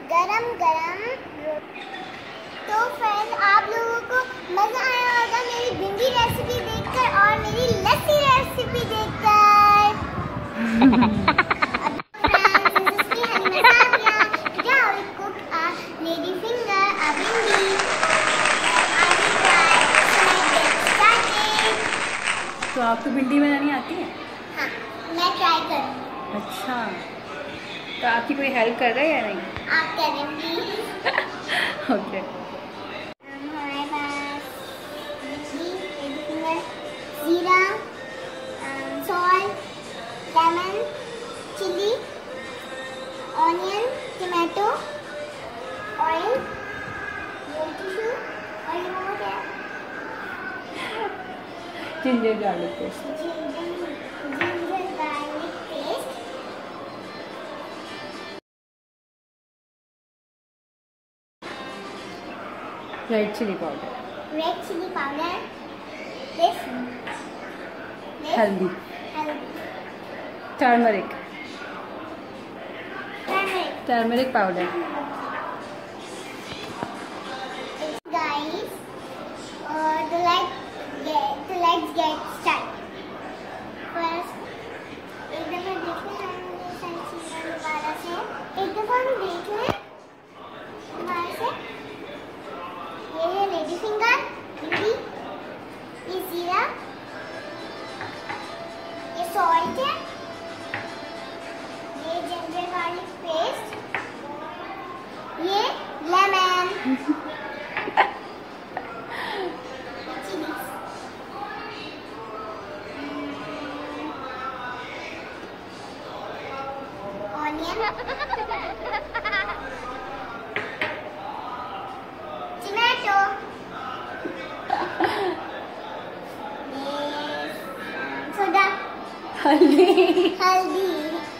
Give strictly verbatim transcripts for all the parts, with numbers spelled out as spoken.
गरम गरम रोटी। तो फ्रेंड, आप लोगों को मज़ा आया होगा मेरी भिंडी रेसिपी देखकर और मेरी लस्सी रेसिपी देखकर। तो आपको भिंडी बनानी आती है? हाँ, मैं ट्राई करूँगी। अच्छा, तो आपकी कोई हेल्प कर रहा है या नहीं? आप करें प्लीज। ओके। हमारे पास जीरा, salt, lemon, chilli, onion, tomato, oil, tissue और ये वो क्या है? Ginger garlic paste. Ginger garlic paste, red chilli powder, red chilli powder, this, this, हल्दी, हल्दी, turmeric, turmeric. Turmeric powder. Guys, uh, the let's get the let's get started. First, एक दफा देख लें हम सारी चीजें दोबारा से। एक दफा हम देख लें दोबारा से। ये है लेडी फिंगर, भिंडी, ये जीरा, ये सॉल्ट है, ये जिंजर गार्लिक पेस्ट, ये लेमन, टमाटो, सोडा, हल्दी, हल्दी,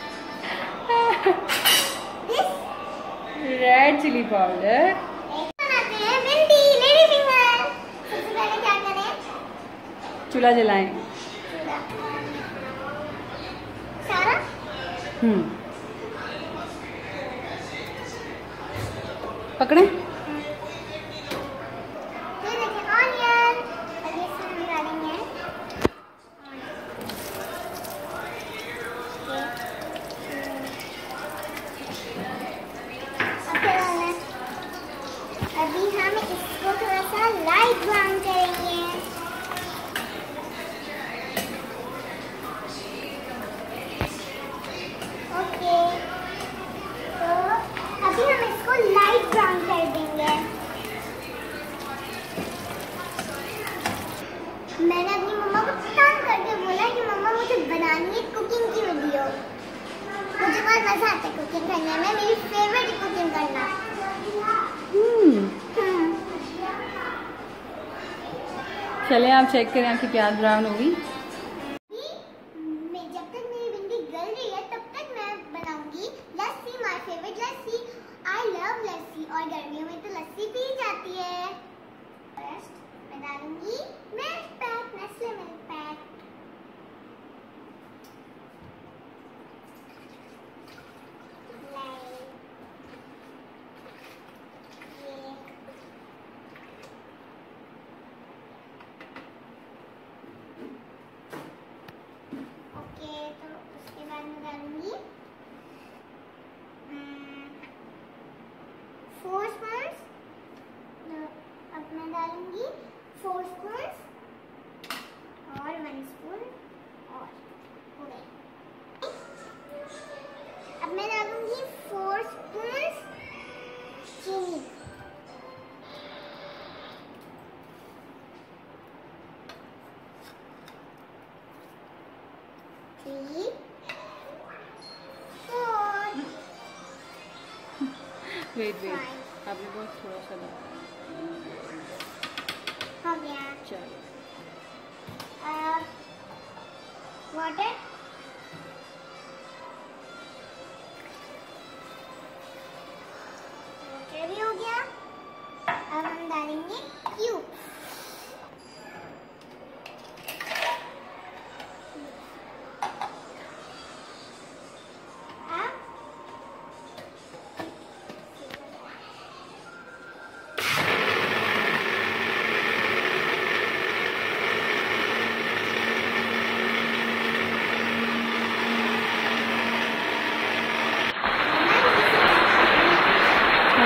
रेड चिली पाउडर। बनाते हैं भिंडी, लेडी फिंगर। सबसे पहले क्या करें? चूल्हा जलाएं। सारा हम्म पकड़े। ये देखिए ऑनियन, और ये इसमें हम डालेंगे अभी हम इसको थोड़ा सा लाइट ब्राउन करेंगे। ओके, तो अभी हम इसको लाइट ब्राउन कर देंगे। मैंने अपनी मम्मा को फोन करके बोला कि मम्मा मुझे बनानी है कुकिंग की वीडियो। मुझे बहुत मजा आता है कुकिंग करने में, मेरी फेवरेट कुकिंग करना। हम्म चले आप चेक करें आपकी प्याज ब्राउन होगी। मैं जब तक मेरी भिंडी गल रही है तब तक मैं बनाऊंगी lassi, my favourite lassi. I love lassi और गर्मियों में तो लस्सी पी जाती है। फर्स्ट मैं डालूंगी milk pack, Nestle milk pack. Four spoon, अब मैं डालूंगी फोर स्पून और वन स्पून और हो गए। अब मैं डालूंगी फोर स्पून चीनी, थ्री, फोर, वेट वेट आपने बहुत थोड़ा सा डाला। हो गया। चलो वाटर, वाटर भी हो गया। अब हम डालेंगे क्यूब। अब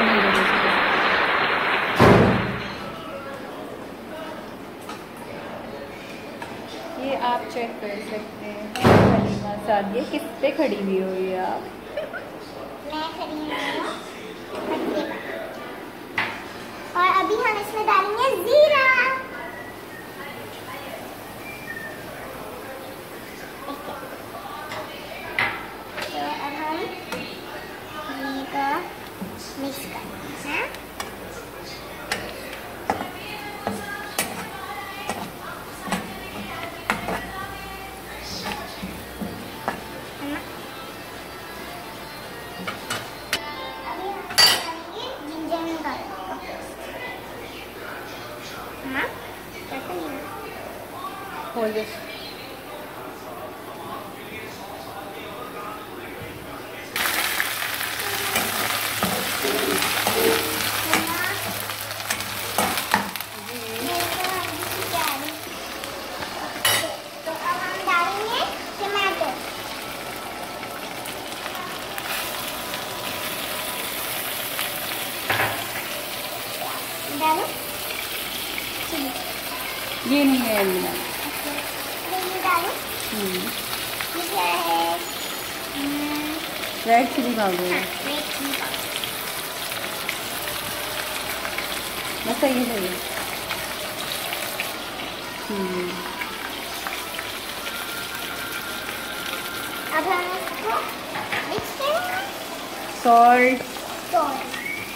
नहीं दे दे। ये आप चेक कर सकते हैं हलीमा सादिया किस पे खड़ी हुई हो ये आप। मैं खड़ी हूँ पत्ते पर। और अभी हम इसमें डालेंगे जीरा। तो अब हम ये को मिक्स करते हैं। Hold this. तो अब हम डालेंगे टमाटो। डालो ये नहीं है हलीमा। ये डालो। हम्म ये क्या है? Red chilli powder. हाँ, रेड चिली पाउडर। बस सही है। हम्म अब हम इसको मिक्स करेंगे। सॉल्ट। सॉल्ट।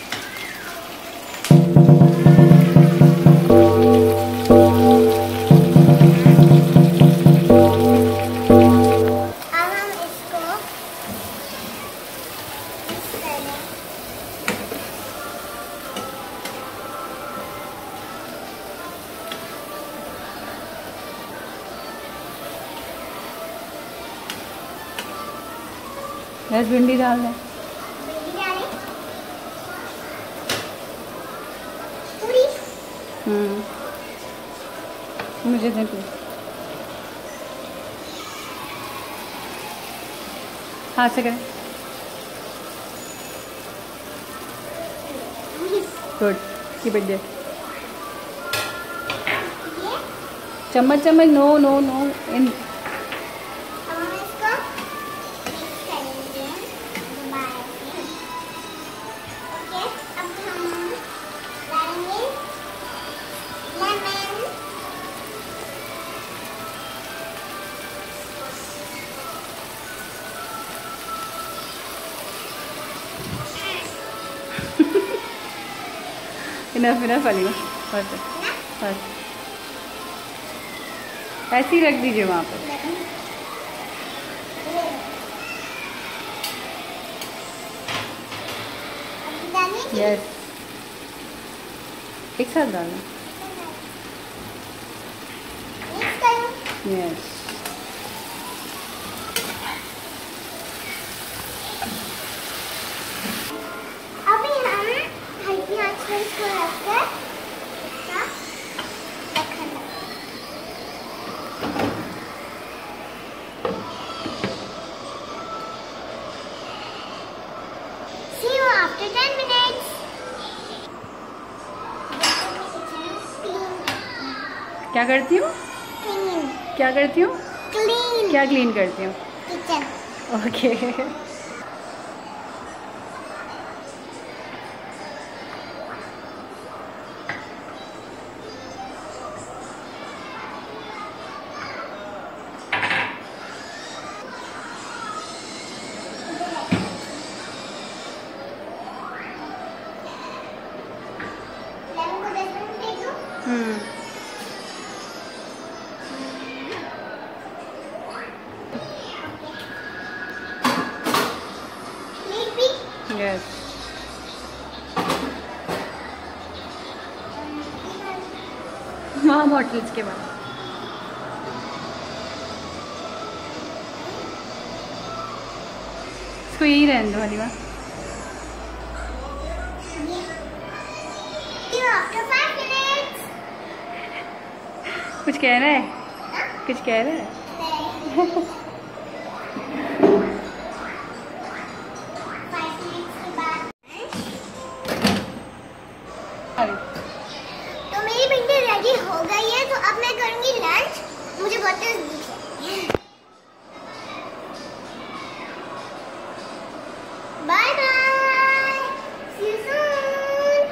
बस भिंडी डाल दें। भिंडी डालें। पूरी। हम्म मुझे दे तू। हाथ से करें। Good keep it there. चम्मच चम्मच no no no in. Enough enough Halima बस बस ऐसे ही रख दीजिए वहाँ पर। यस एक साथ डालना। यस अभी हम हल्की आंच पर इसको रखकर इसका ढक्कन लगाएंगे। See you after ten minutes. क्या करती हूँ? Clean. क्या करती हूँ? Clean. क्या क्लीन करती हूँ? Kitchen. ओके Lemon को दस मिनट दे दो। हम्म Lead भी। यस हाँ बॉटल्स के बाद इसको यही रहने दो Halima. See you after five minutes. कुछ कह रहा है? कुछ कह रहा है? Five minutes के बाद तो मेरी भिंडी रेडी हो गई है, तो अब मैं करूंगी लंच। मुझे बहुत तेज भूख है। Bye bye, see you soon,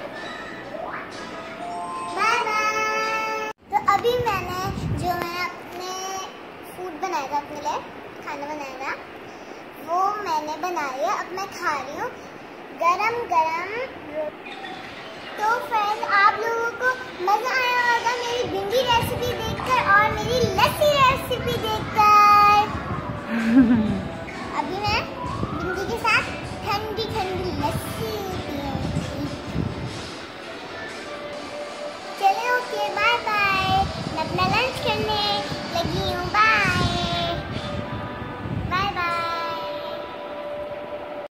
bye bye. तो अभी मैंने जो मैंने अपने फूड बनाया था, अपने लिए खाना बनाया था, वो मैंने बना लिया। अब मैं खा रही हूँ गरम गरम रोटी। तो फ्रेंड्स, आप लोगों को मज़ा आया होगा मेरी भिंडी रेसिपी देखकर और मेरी लस्सी रेसिपी देखकर। अभी मैं भिंडी के साथ ठंडी ठंडी लस्सी पीऊंगी। चलो ओके, बाय बाय। मैं अपना